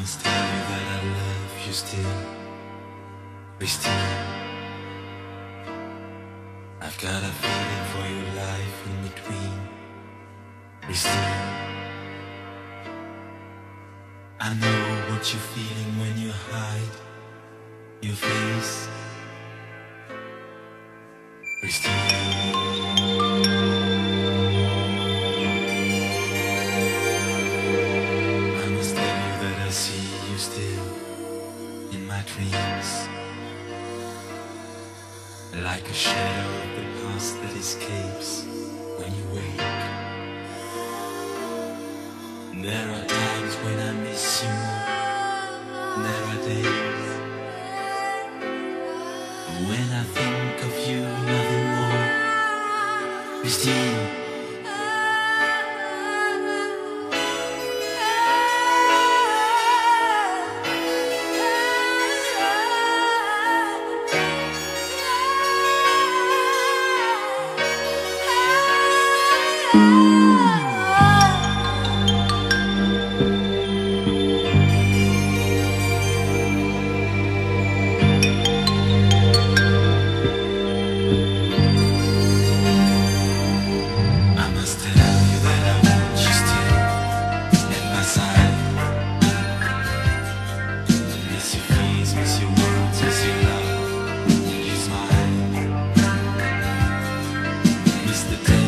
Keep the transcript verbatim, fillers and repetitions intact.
must tell you that I love you still, Christine. I've got a feeling for your life in between, Christine. I know what you're feeling when you hide your face, Christine. I must tell you that I see you still in my dreams, like a shadow of the past that escapes when you wake. There are times when I miss you, there are days when I think of you, nothing more, Christine. Miss the